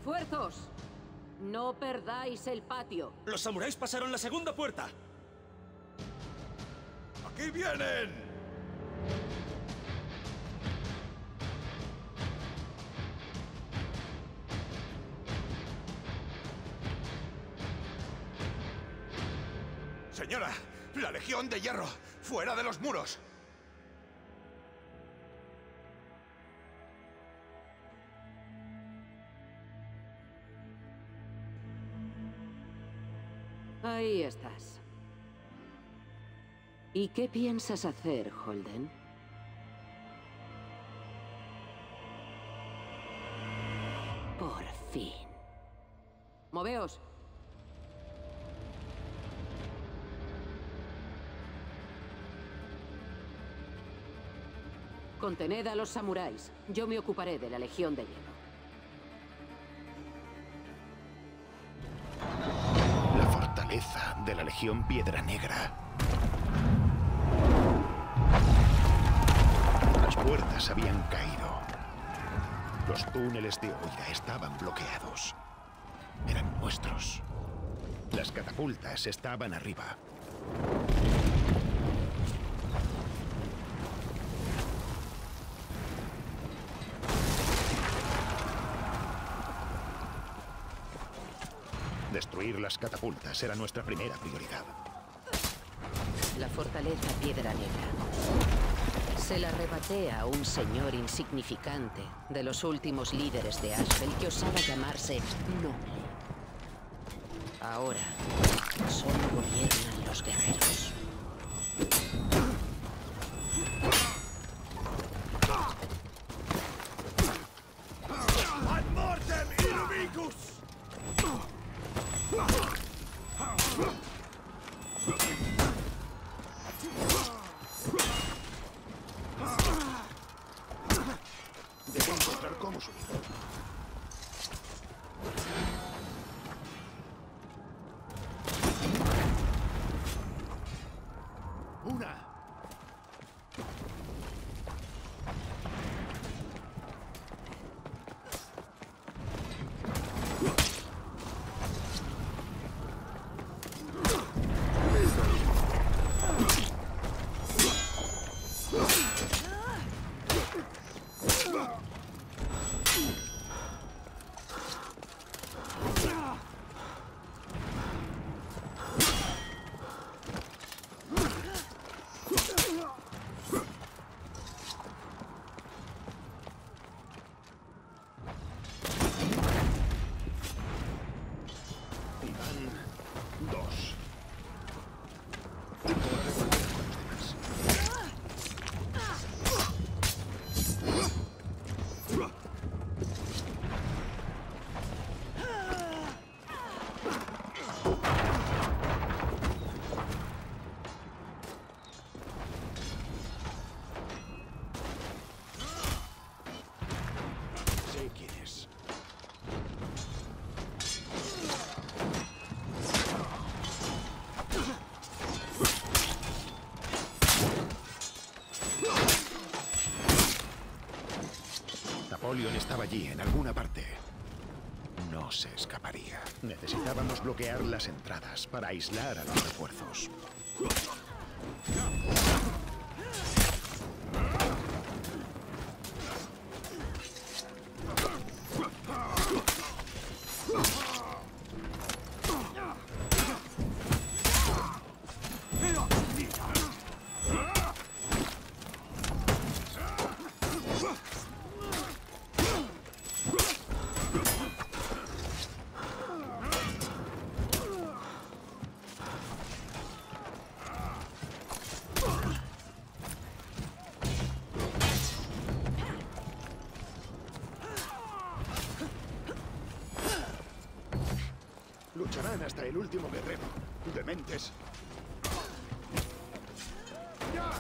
¡Refuerzos! No perdáis el patio. Los samuráis pasaron la segunda puerta. ¡Aquí vienen! Señora, la Legión de Hierro, fuera de los muros. Ahí estás. ¿Y qué piensas hacer, Holden? Por fin. ¡Moveos! Contened a los samuráis. Yo me ocuparé de la Legión de Hielo. La fortaleza de la Legión Piedra Negra. Las puertas habían caído. Los túneles de Oira estaban bloqueados. Eran nuestros. Las catapultas estaban arriba. Destruir las catapultas era nuestra primera prioridad. La fortaleza Piedra Negra. Se la arrebaté a un señor insignificante de los últimos líderes de Ashfeld que osaba llamarse noble. Ahora, solo gobiernan los guerreros. ¡Ad mortem inumicus! Debo encontrar cómo subir. ¡Una! Dos. Hora de volver con los demás. Sé quién es. Napoleón estaba allí, en alguna parte. No se escaparía. Necesitábamos bloquear las entradas para aislar a los refuerzos. Lucharán hasta el último guerrero. Dementes. ¡Ya!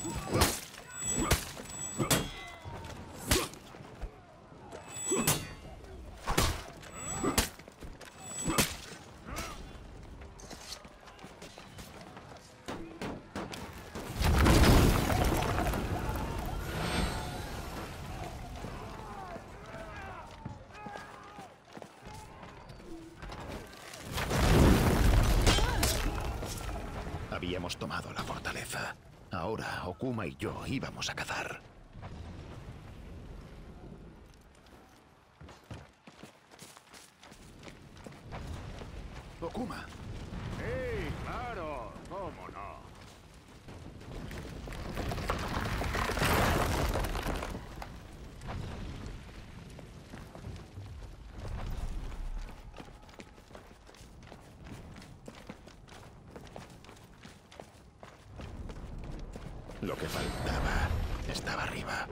Habíamos tomado la fortaleza. Ahora Okuma y yo íbamos a cazar. Okuma. Sí, claro, cómo no. Lo que faltaba estaba arriba.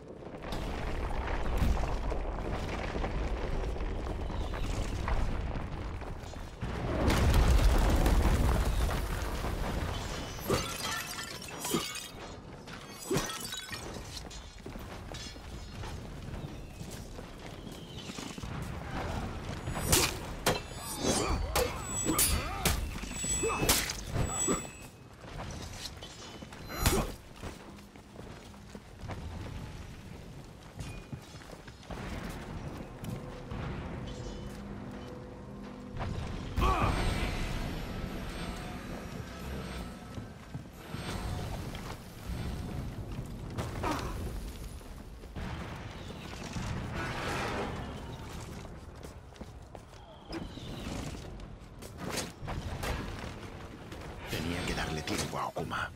Tenía que darle tiempo a Okuma.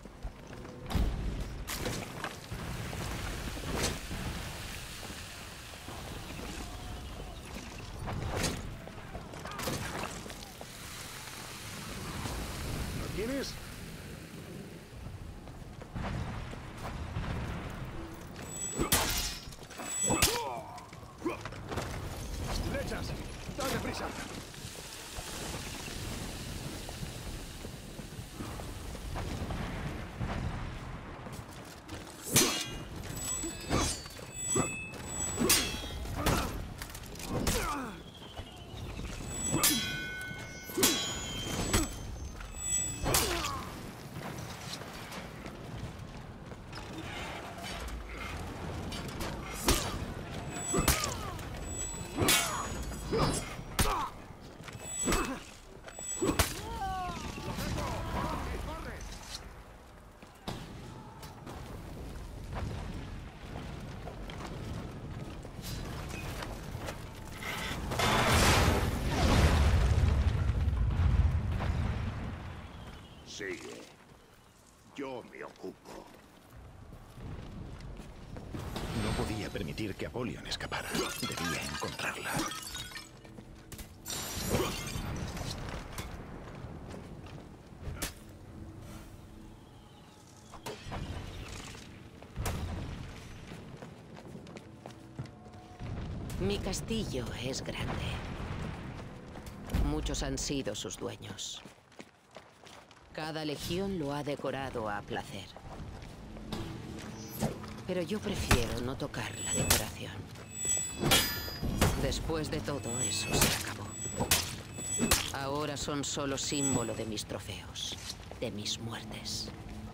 ¿Lo tienes? ¡Flechas! ¡Dale prisa! Sigue. Yo me ocupo. No podía permitir que Apollyon escapara. Debía encontrarla. Mi castillo es grande. Muchos han sido sus dueños. Cada legión lo ha decorado a placer. Pero yo prefiero no tocar la decoración. Después de todo, eso se acabó. Ahora son solo símbolo de mis trofeos, de mis muertes.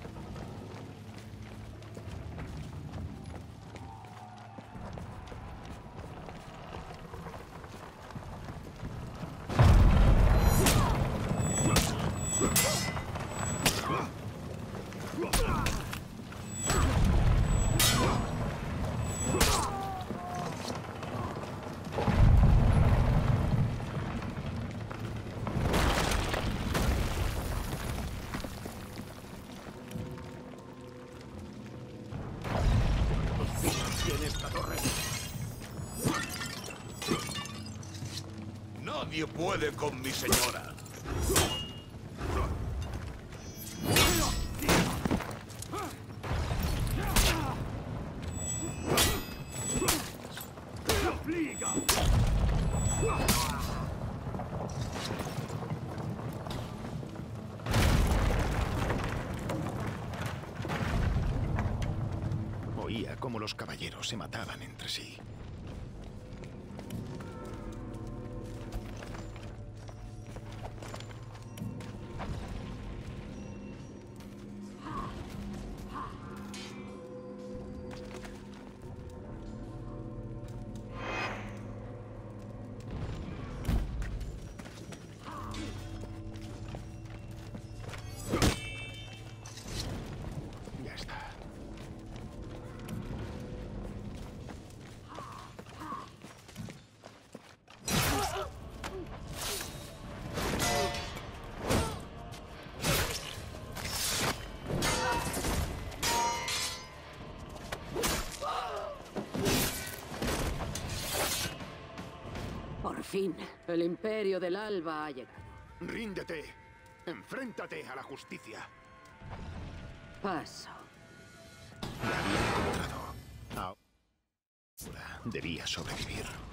Nadie puede con mi señora. Oía cómo los caballeros se mataban entre sí. Ya está. Por fin, el Imperio del Alba ha llegado. ¡Ríndete! ¡Enfréntate a la justicia! Paso. La había encontrado. Ahora debía sobrevivir.